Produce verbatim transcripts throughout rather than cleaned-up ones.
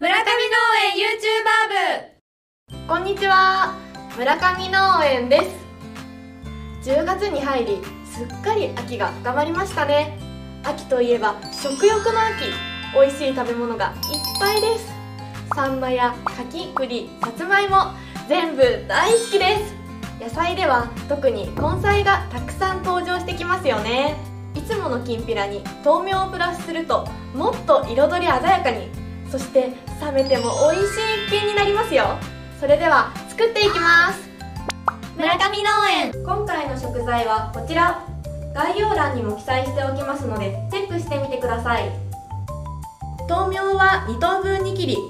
村上農園 ユーチューバー 部。 こんにちは、村上農園です。じゅうがつに入り、すっかり秋が深まりましたね。秋といえば食欲の秋、美味しい食べ物がいっぱいです。サンマや柿、栗、さつまいも、全部大好きです。野菜では特に根菜がたくさん登場してきますよね。いつものきんぴらに豆苗をプラスするともっと彩り鮮やかに、そして冷めても美味しい一品になりますよ。それでは作っていきます。 村上農園。 今回の食材はこちら。概要欄にも記載しておきますのでチェックしてみてください。豆苗はにとうぶんに切り、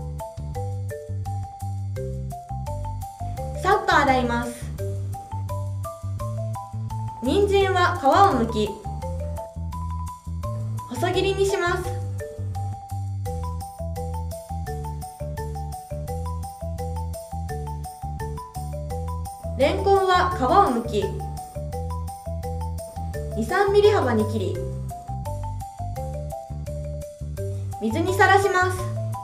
さっと洗います。人参は皮を剥き細切りにします。レンコンは皮を剥きに、さんミリ幅に切り水にさらします。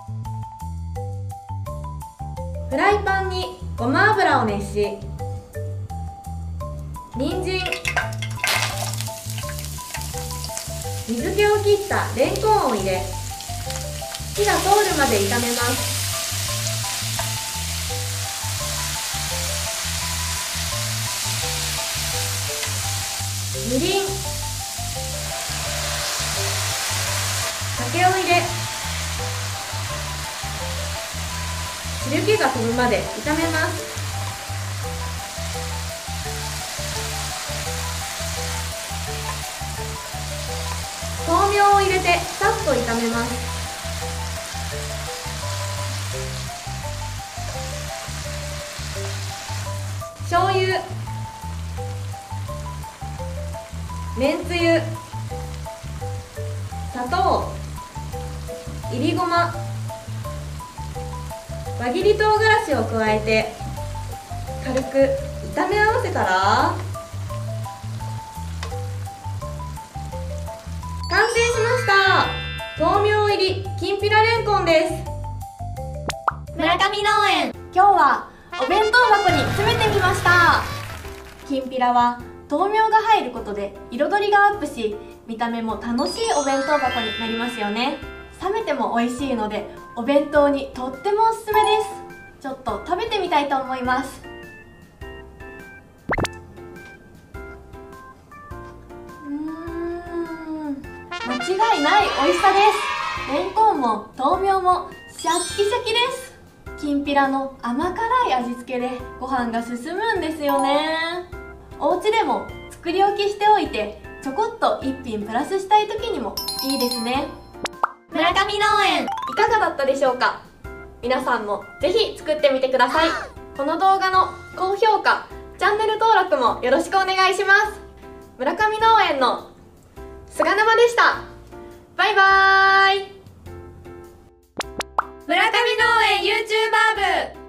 フライパンにごま油を熱し、人参、水気を切ったレンコンを入れ、火が通るまで炒めます。みりん、酒を入れ、汁気が飛ぶまで炒めます。豆苗を入れてさっと炒めます。醤油、めんつゆ、砂糖、いりごま、輪切り唐辛子を加えて軽く炒め合わせたら完成しました。豆苗入りきんぴらレンコンです。 村上農園。 今日はお弁当箱に詰めてみました。きんぴらは豆苗が入ることで彩りがアップし、見た目も楽しいお弁当箱になりますよね。冷めても美味しいのでお弁当にとってもおすすめです。ちょっと食べてみたいと思います。うーん、間違いない美味しさです。レンコンも豆苗もシャッキシャキです。きんぴらの甘辛い味付けでご飯が進むんですよね。お家でも作り置きしておいてちょこっと一品プラスしたい時にもいいですね。 村上農園。 いかがだったでしょうか。皆さんもぜひ作ってみてください。この動画の高評価、チャンネル登録もよろしくお願いします。村上農園の菅沼でした。バイバーイ。 村上農園 ユーチューバー 部。